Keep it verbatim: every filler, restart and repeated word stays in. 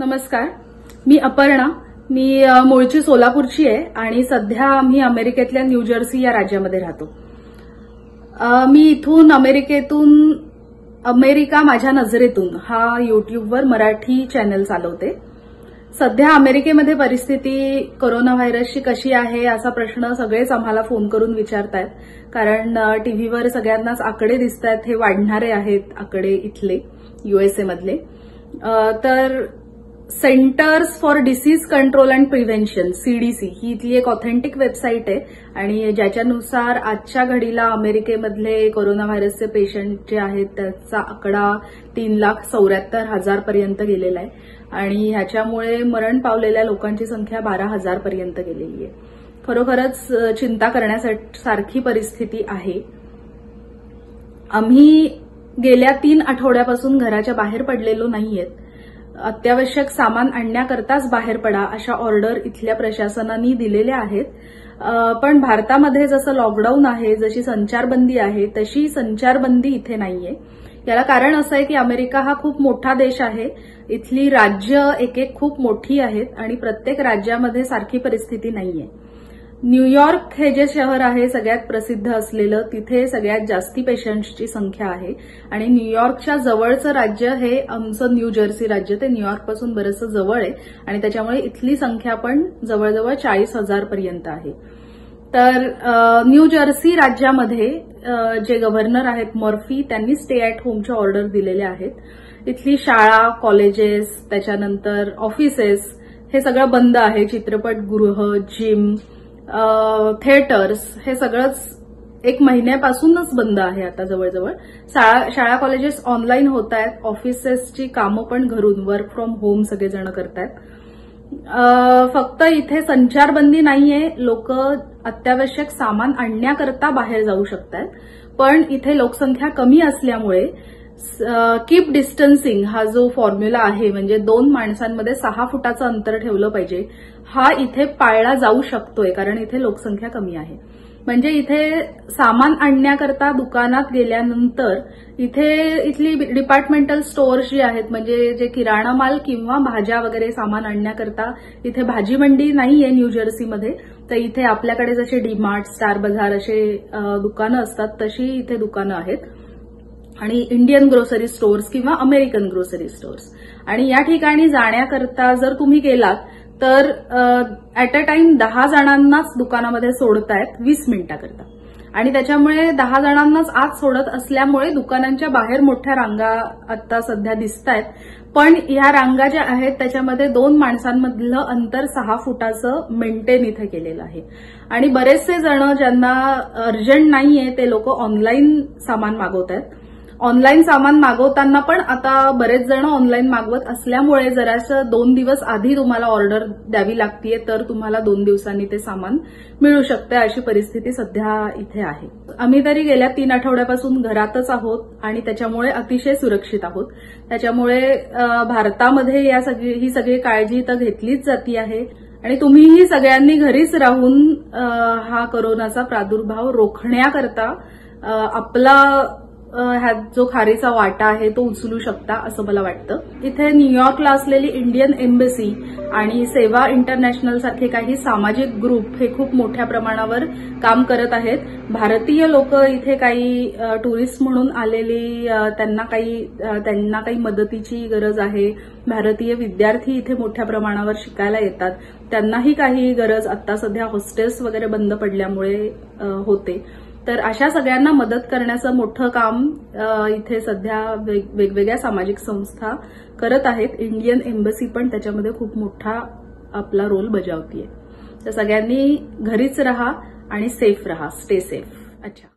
नमस्कार, मी अपर्णा. मी मूळची सोलापूरची आहे आणि सध्या आम्ही अमेरिकेतल्या न्यूजर्सी या राज्यामध्ये राहतो. मी इथून अमेरिकेतून अमेरिका माझ्या नजरेतून हा युट्यूबवर मराठी चॅनल चालवते. सध्या अमेरिकेमध्ये परिस्थिती कोरोना व्हायरसची कशी आहे असा प्रश्न सगळेच आम्हाला फोन करून विचारतायत. कारण टीव्हीवर सगळ्यांनाच आकडे दिसतात, हे वाढणारे आहेत आकडे इथले युएसए मधले. तर centres for disease control and prevention CDC ही इथली एक ऑथेंटिक वेबसाईट आहे आणि ज्याच्यानुसार आजच्या घडीला अमेरिकेमधले कोरोना व्हायरसचे पेशंट जे आहेत त्याचा आकडा तीन लाख चौऱ्याहत्तर हजार पर्यंत गेलेला आहे आणि ह्याच्यामुळे मरण पावलेल्या लोकांची संख्या बारा हजार पर्यंत गेलेली आहे. खरोखरच चिंता करण्यासारखी परिस्थिती आहे. आम्ही गेल्या तीन आठवड्यापासून घराच्या बाहेर पडलेलो नाहीयेत. अत्यावश्यक सामान आणण्याकरताच बाहेर पडा अशा ऑर्डर इथल्या प्रशासनाने दिलेल्या आहेत. पण भारतामध्ये जसं लॉकडाऊन आहे, जशी संचारबंदी आहे, तशी संचारबंदी इथे नाहीये. याला कारण असं आहे की अमेरिका हा खूप मोठा देश आहे. इथली राज्य एक एक खूप मोठी आहेत आणि प्रत्येक राज्यामध्ये सारखी परिस्थिती नाहीये. न्यूयॉर्क हे जे शहर आहे सगळ्यात प्रसिद्ध असलेलं, तिथे सगळ्यात जास्ती पेशंट्सची संख्या आहे आणि न्यूयॉर्कच्या जवळचं राज्य हे आमचं न्यू जर्सी राज्य, ते न्यूयॉर्कपासून बरंचसं जवळ आहे आणि त्याच्यामुळे इथली संख्या पण जवळजवळ चाळीस हजार पर्यंत आहे. तर न्यू जर्सी राज्यामध्ये जे गव्हर्नर आहेत मर्फी, त्यांनी स्टे ॲट होमच्या ऑर्डर दिलेल्या आहेत. इथली शाळा, कॉलेजेस, त्याच्यानंतर ऑफिसेस हे सगळं बंद आहे. चित्रपटगृह, जिम, थिएटर्स हे सगळंच एक महिन्यापासूनच बंद आहे आता जवळजवळ. शाळा कॉलेजेस ऑनलाईन होत आहेत. ऑफिसेसची कामं पण घरून वर्क फ्रॉम होम सगळेजण करतायत. फक्त इथे संचारबंदी नाहीये. लोक अत्यावश्यक सामान आणण्याकरता बाहेर जाऊ शकतात. पण इथे लोकसंख्या कमी असल्यामुळे कीप डिस्टन्सिंग हा जो फॉर्म्युला आहे, म्हणजे दोन माणसांमध्ये सहा फुटाचं अंतर ठेवलं पाहिजे, हा इथे पाळला जाऊ शकतोय कारण इथे लोकसंख्या कमी आहे. म्हणजे इथे सामान आणण्याकरता दुकानात गेल्यानंतर इथे इथली डिपार्टमेंटल स्टोअर्स जी आहेत, म्हणजे जे किराणा माल किंवा भाज्या वगैरे सामान आणण्याकरता इथे भाजी मंडी नाहीये न्यू जर्सीमध्ये. तर इथे आपल्याकडे जसे डीमार्ट, स्टार बाजार असे दुकानं असतात तशी इथे दुकानं आहेत आणि इंडियन ग्रोसरी स्टोअर्स किंवा अमेरिकन ग्रोसरी स्टोअर्स. आणि या ठिकाणी जाण्याकरता जर तुम्ही गेलात तर ऍट अ टाइम दहा जणांनाच दुकानामध्ये सोडतायत वीस मिनिटाकरता आणि त्याच्यामुळे दहा जणांनाच आत सोडत असल्यामुळे दुकानांच्या बाहेर मोठ्या रांगा आता सध्या दिसतायत. पण ह्या रांगा ज्या आहेत त्याच्यामध्ये दोन माणसांमधलं अंतर सहा फुटाचं मेंटेन इथे केलेलं आहे. आणि बरेचसे जण ज्यांना अर्जंट नाहीये ते लोक ऑनलाईन सामान मागवत आहेत. ऑनलाईन सामान मागवताना पण आता बरेच जण ऑनलाईन मागवत असल्यामुळे जरासं दोन दिवस आधी तुम्हाला ऑर्डर द्यावी लागतीये तर तुम्हाला दोन दिवसांनी ते सामान मिळू शकते, अशी परिस्थिती सध्या इथे आहे. आम्ही तरी गेल्या तीन आठवड्यापासून घरातच आहोत आणि त्याच्यामुळे अतिशय सुरक्षित आहोत. त्याच्यामुळे भारतामध्ये या सगळी ही सगळी काळजी तर घेतलीच जाती आहे आणि तुम्हीही सगळ्यांनी घरीच राहून हा कोरोनाचा प्रादुर्भाव रोखण्याकरता आपला ह्यात जो खारीचा वाटा आहे तो उचलू शकता असं मला वाटतं. इथे न्यूयॉर्कला असलेली इंडियन एम्बसी आणि सेवा इंटरनॅशनल सारखे काही सामाजिक ग्रुप हे खूप मोठ्या प्रमाणावर काम करत आहेत. भारतीय लोक इथे काही टुरिस्ट म्हणून आलेली त्यांना काही त्यांना काही मदतीची गरज आहे. भारतीय विद्यार्थी इथे मोठ्या प्रमाणावर शिकायला येतात, त्यांनाही काही गरज आता सध्या हॉस्टेल्स वगैरे बंद पडल्यामुळे होते. तर अशा सगळ्यांना मदत करण्याचं मोठं काम इथे सध्या वेगवेगळ्या सामाजिक संस्था करत आहेत. इंडियन एम्बसी पण त्याच्यामध्ये खूप मोठा आपला रोल बजावतीये. तर सगळ्यांनी घरीच राहा आणि सेफ राहा. Stay safe. अच्छा.